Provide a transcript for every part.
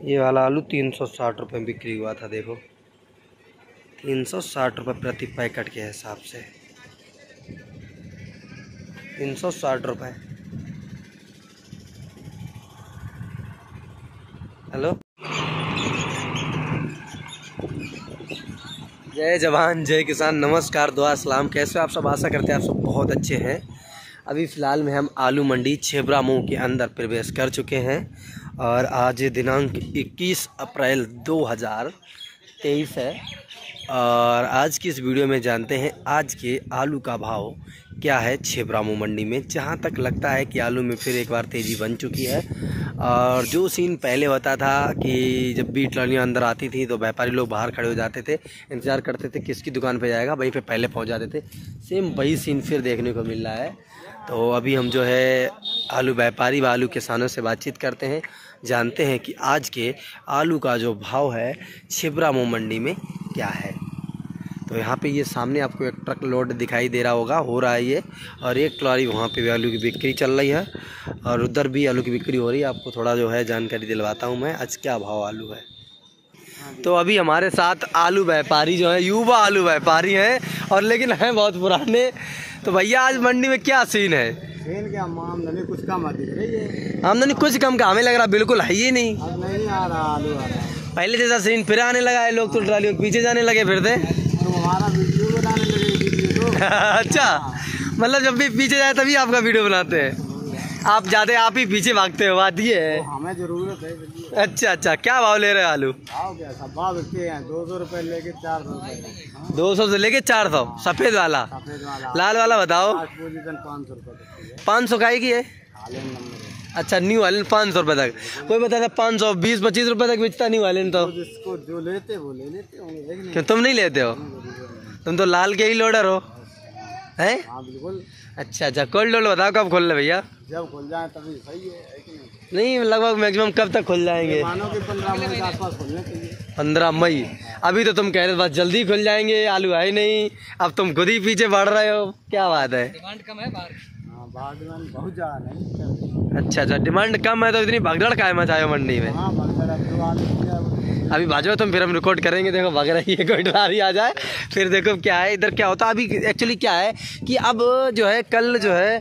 ये वाला आलू 360 रुपये में बिक्री हुआ था। देखो 360 रुपये प्रति पैकेट के हिसाब से 360 रुपये। हेलो, जय जवान जय किसान, नमस्कार, दुआ सलाम। कैसे आप सब? आशा करते हैं आप सब बहुत अच्छे हैं। अभी फ़िलहाल में हम आलू मंडी छेबरामऊ के अंदर प्रवेश कर चुके हैं और आज दिनांक 21 अप्रैल 2023 है। और आज की इस वीडियो में जानते हैं आज के आलू का भाव क्या है छेबरामऊ मंडी में। जहां तक लगता है कि आलू में फिर एक बार तेज़ी बन चुकी है। और जो सीन पहले होता था कि जब भी ट्रालियाँ अंदर आती थी तो व्यापारी लोग बाहर खड़े हो जाते थे, इंतज़ार करते थे किसकी दुकान पे जाएगा, वहीं पे पहले पहुंच जाते थे। सेम वही सीन फिर देखने को मिल रहा है। तो अभी हम जो है आलू व्यापारी व आलू किसानों से बातचीत करते हैं, जानते हैं कि आज के आलू का जो भाव है छेबरामऊ मंडी में क्या है। तो यहाँ पे ये सामने आपको एक ट्रक लोड दिखाई दे रहा होगा, हो रहा है ये, और एक ट्रॉली वहाँ पे भी आलू की बिक्री चल रही है और उधर भी आलू की बिक्री हो रही है। आपको थोड़ा जो है जानकारी दिलवाता हूँ मैं आज क्या भाव आलू है। तो अभी हमारे साथ आलू व्यापारी जो है, युवा आलू व्यापारी हैं और लेकिन हैं बहुत पुराने। तो भैया आज मंडी में क्या सीन है? सीन क्या, आमदनी कुछ कम दिख रही है। आमदनी कुछ कम का हमें लग रहा बिल्कुल है ही नहीं। अब नहीं आ रहा आलू आ रहा है। पहले जैसा सीन फिर आने लगा है, लोग तो ट्रालियों के पीछे जाने लगे फिरते। तो हमारा वीडियो बनाने लगे वीडियो तो अच्छा, मतलब जब भी पीछे जाए तभी आपका वीडियो बनाते हैं। आप जाते आप ही पीछे भागते हो, बात ये है। हमें जरूरत है। अच्छा, क्या भाव ले रहे हो आलू? भाव क्या, सब भाव बिकते हैं 200 रुपए लेके 400 रुपए। 200 से लेके 400। सफेद वाला? सफेद वाला। लाल वाला बताओ? 500 रुपए। 500 का की है? अच्छा, न्यू हालैंड 500 रुपये तक। कोई बताता 520-25 रुपये तक बेचता न्यू हालैंड। तो जिसको जो लेते वो ले लेते होंगे। क्यों तुम नहीं लेते हो? तुम तो लाल के ही लोडर हो हैं? हाँ बिल्कुल। अच्छा, कोल्ड लोड बताओ कब खोल रहे भैया? जब खुल जाए तभी सही है कि नहीं, लगभग मैक्सिमम कब तक खुल जाएंगे? मानो कि 15 मई के आसपास खुलने चाहिए। 15 मई? अभी तो तुम कह रहे थे बस जल्दी खुल जाएंगे, आलू है ही नहीं। अब तुम खुद ही पीछे बढ़ रहे हो, क्या बात है? डिमांड कम है बाहर। हाँ, बाहर डिमांड बहुत ज़्यादा नहीं। अच्छा, डिमांड कम है तो इतनी भगदड़ काहे मचाए मंडी में? हाँ, अभी बाजो तुम, फिर हम रिकॉर्ड करेंगे। देखो भग रही है, कोई ट्राली आ जाए फिर देखो क्या है इधर क्या होता है। अभी एक्चुअली क्या है कि अब जो है कल जो है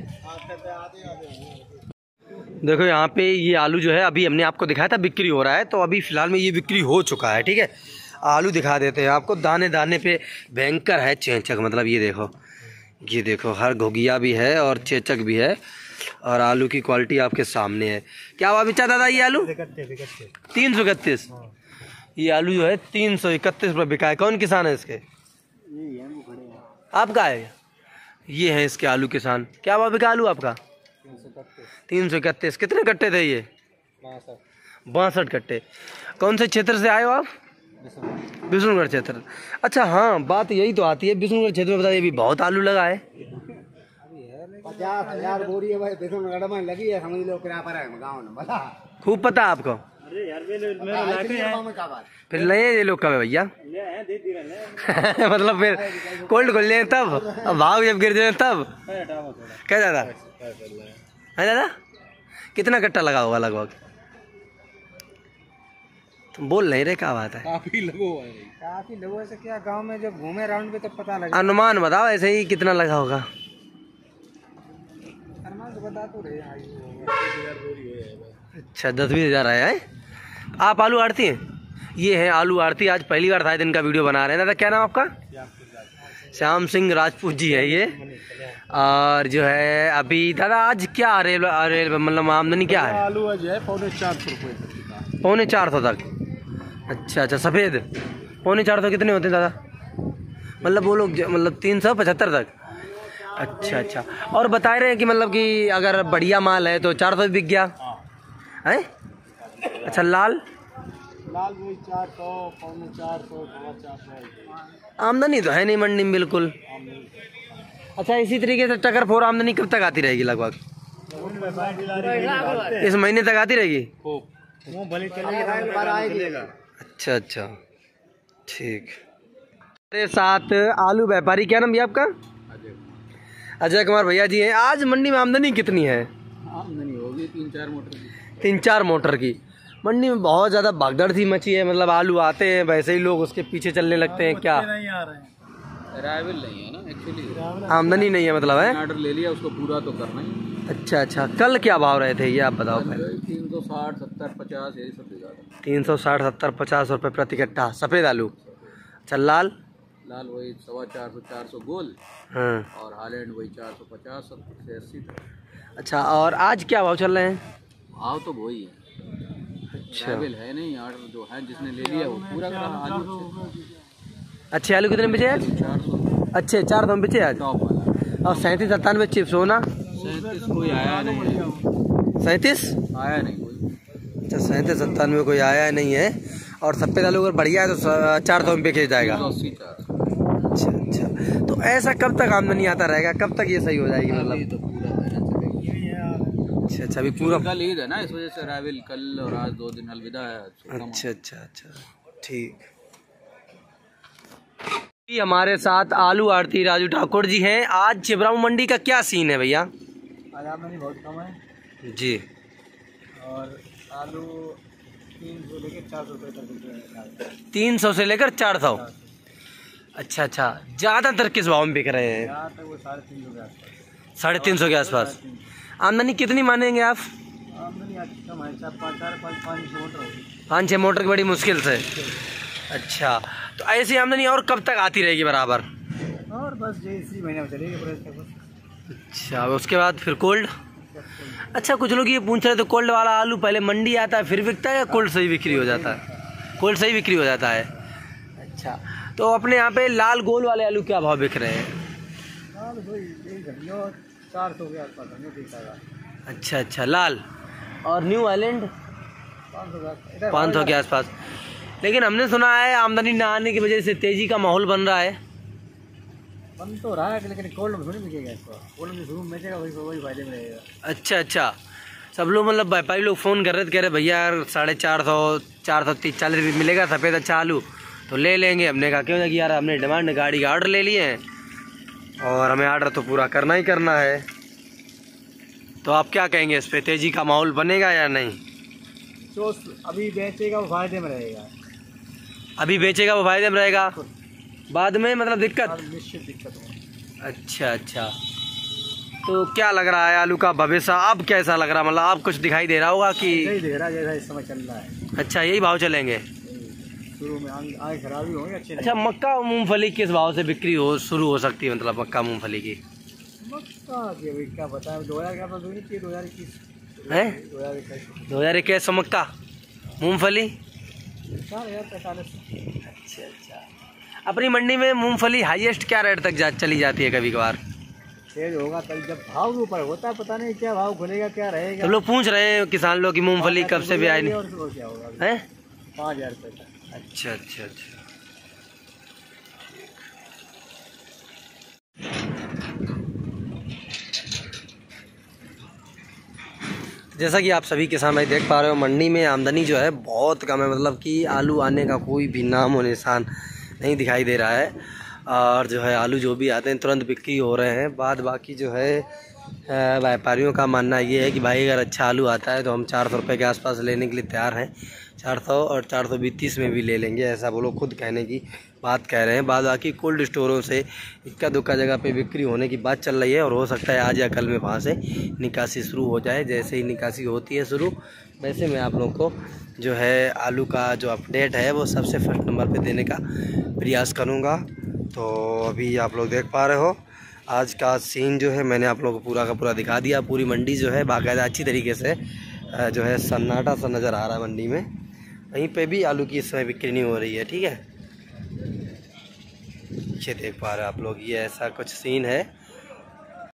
देखो यहाँ पे ये आलू जो है अभी हमने आपको दिखाया था बिक्री हो रहा है। तो अभी फ़िलहाल में ये बिक्री हो चुका है। ठीक है, आलू दिखा देते हैं आपको। दाने दाने पे भयंकर है चेचक, मतलब ये देखो हर घुगिया भी है और चेचक भी है। और आलू की क्वालिटी आपके सामने है। क्या भाव बेचा दादा ये आलू? 331। ये आलू जो है 331 रुपये बिका है। कौन किसान है इसके? आपका है? ये है इसके आलू किसान। क्या भाव बिका आलू आपका? 331। कितने कट्टे थे ये? 62 कट्टे। कौन से क्षेत्र से आए हो आप? विष्णुगढ़ क्षेत्र। अच्छा, हाँ, बात यही तो आती है। विष्णुगढ़ क्षेत्र में बताइए भी बहुत आलू लगा है। 50,000 बोरी है भाई, विष्णुगढ़ में लगी है, समझ लो किराया पर है गाँव में। बता, खूब पता है आपको? फिर ले ये लोग कब है भैया? मतलब फिर कोल्ड खोल लें तब, भाव जब गिर जाए तब। क्या दादा है दादा? कितना कट्टा लगा होगा लगभग? तुम बोल नहीं रहे, क्या बात है? काफी लोगों से क्या, गांव में जब घूमे राउंड पे तो पता लगा। अनुमान बताओ ऐसे ही कितना लगा होगा? अनुमान तो बता तो रहे। अच्छा, 10-20 हज़ार आया है। आप आलू आड़ती हैं? ये है आलू आड़ती। आज पहली बार था दिन का वीडियो बना रहे हैं। दादा क्या नाम आपका? श्याम सिंह राजपूत जी है ये। और जो है अभी दादा आज क्या रेल मतलब आमदनी क्या है? आलू आज है 450 रुपये। 450 तक? अच्छा, सफ़ेद 450 कितने होते हैं दादा? मतलब वो लोग मतलब 375 तक? अच्छा। और बता रहे हैं कि मतलब कि अगर बढ़िया माल है तो 400 बिक गया है? अच्छा, लाल वही 400, 400, 400। आमदनी तो है नहीं मंडी में बिल्कुल। अच्छा, इसी तरीके से टकर फोर आमदनी कब तक आती रहेगी लगभग? इस महीने तक आती रहेगी? अच्छा, ठीक। मेरे साथ आलू व्यापारी, क्या नाम भैया आपका? अजय कुमार भैया जी हैं। आज मंडी में आमदनी कितनी है? आमदनी होगी 3-4 मोटर की। 3-4 मोटर की। मंडी में बहुत ज़्यादा भागदड़ सी मची है, मतलब आलू आते हैं वैसे ही लोग उसके पीछे चलने लगते हैं। क्या नहीं आ रहे हैं, अराइवल नहीं है ना एक्चुअली, आमदनी नहीं है मतलब है। ऑर्डर ले लिया उसको पूरा तो करना ही। अच्छा, कल क्या भाव रहे थे ये आप बताओ पहले। 360 70 50 यही सब बिका था। 360 70 50 रुपये प्रति कट्टा सफ़ेद आलू। अच्छा लाल वही 450 400 गोल, हाँ। और हालैंड वही 450 70 से 80 तक। अच्छा, और आज क्या भाव चल रहे हैं? भाव तो वही है, अच्छा, अराइवल है नहीं, ऑर्डर जो है जिसने ले लिया वो पूरा करा। आलू अच्छे आलू कितने बेचे आज? 400 अच्छे 400 में बेचे आज। टॉप वाला। और 37 97 चिप्स हो ना? 37 कोई आया नहीं, 37 आया नहीं कोई। अच्छा, 37 97 कोई आया नहीं है। और सफ़ेद आलू अगर बढ़िया है तो 400 में बेचे जाएगा। 380 अच्छा, तो ऐसा कब तक आमदनी आता रहेगा, कब तक ये सही हो जाएगी मतलब? तो पूरा मेहनत चलेगी। अच्छा, अभी पूरा कल ईद है ना, इस वजह से अराइवल कल और आज 2 दिन अलविदा है। अच्छा, ठीक। हमारे साथ आलू आड़ती राजू ठाकुर जी हैं। आज छिबरामऊ मंडी का क्या सीन है भैया? आज आमदनी बहुत कम है जी, और आलू 300 लेके 400 रुपये तक बिक रहे हैं। 300 से लेकर 400। अच्छा, ज़्यादातर किस भाव में बिक रहे हैं? यहाँ तक वो 350 के आसपास। 350 के आसपास। आमदनी कितनी मानेंगे आप? आमदनी आज कम है, 5 मोटर होगी। 5-6 मोटर की बड़ी मुश्किल से। अच्छा, तो ऐसी आमदनी और कब तक आती रहेगी बराबर? और बस ये इसी महीने में चलेगी पूरे तक बस। अच्छा, उसके बाद फिर कोल्ड। अच्छा, कुछ लोग ये पूछ रहे थे कोल्ड वाला आलू पहले मंडी आता है फिर बिकता है या कोल्ड से ही बिक्री हो जाता है? कोल्ड से ही बिक्री हो जाता है। अच्छा, तो अपने यहाँ पे लाल गोल वाले आलू क्या भाव बिक रहे हैं? 400 के आसपास हमें दिखेगा। अच्छा, लाल। और न्यू आइलैंड 500 के आसपास। लेकिन हमने सुना है आमदनी न आने की वजह से तेजी का माहौल बन रहा है। बन तो रहा है, लेकिन कोल्ड में थोड़ी बिकेगा इसको। कोल्ड में शुरू में बेचेगा वही फायदे में रहेगा। अच्छा, सब लोग मतलब व्यापारी लोग फ़ोन कर रहे थे, कह रहे भैया यार 450 430 40 रुपये मिलेगा सफ़ेद अच्छा आलू तो ले लेंगे। हमने कहा क्यों ना कि यार हमने डिमांड गाड़ी का ऑर्डर ले लिए हैं और हमें ऑर्डर तो पूरा करना ही करना है। तो आप क्या कहेंगे इस पर, तेज़ी का माहौल बनेगा या नहीं? तो अभी बेचेगा वो फायदे में रहेगा। अभी बेचेगा वो फायदे में रहेगा, बाद में मतलब दिक्कत, निश्चित दिक्कत हो। अच्छा, तो क्या लग रहा है आलू का भविष्य अब कैसा लग रहा है? मतलब आप कुछ दिखाई दे रहा होगा कि यही दे रहा जैसा इस समय चल रहा है। अच्छा, यही भाव चलेंगे शुरू में आगे खराबी होंगे अच्छे। अच्छा, मक्का और मूंगफली किस भाव से बिक्री शुरू हो सकती है? मतलब मक्का मूंगफली की मक्का की अभी क्या पता है, 2000 के आसपास होनी चाहिए। 2021 है 2021 2021 मक्का, मूंगफली 4045। अच्छा, अपनी मंडी में मूंगफली हाईएस्ट क्या रेट तक चली जाती है? कभी कभार तेज होगा तभी जब भाव के ऊपर होता है, पता नहीं क्या भाव खुलेगा क्या रहेगा। तो लोग पूछ रहे हैं किसान लोग कि मूंगफली कब से भी आई नहीं और क्या होगा है? 5000 रुपये का। अच्छा, जैसा कि आप सभी किसान भाई देख पा रहे हो, मंडी में आमदनी जो है बहुत कम है। मतलब कि आलू आने का कोई भी नाम और निशान नहीं दिखाई दे रहा है। और जो है आलू जो भी आते हैं तुरंत बिक्री हो रहे हैं। बाकी जो है व्यापारियों का मानना ये है कि भाई अगर अच्छा आलू आता है तो हम 400 रुपये के आसपास लेने के लिए तैयार हैं। 400 और 420 में भी ले लेंगे, ऐसा वो लोग खुद कहने की बात कह रहे हैं। बाकी कोल्ड स्टोरों से इक्का दुक्का जगह पे बिक्री होने की बात चल रही है और हो सकता है आज या कल में वहाँ से निकासी शुरू हो जाए। जैसे ही निकासी होती है शुरू, वैसे मैं आप लोगों को जो है आलू का जो अपडेट है वो सबसे फर्स्ट नंबर पे देने का प्रयास करूँगा। तो अभी आप लोग देख पा रहे हो आज का सीन जो है मैंने आप लोगों को पूरा का पूरा दिखा दिया। पूरी मंडी जो है बाकायदा अच्छी तरीके से जो है सन्नाटा सा नज़र आ रहा है मंडी में। कहीं पे भी आलू की इस समय बिक्री नहीं हो रही है, ठीक है। ये देख पा रहे हैं आप लोग, ये ऐसा कुछ सीन है।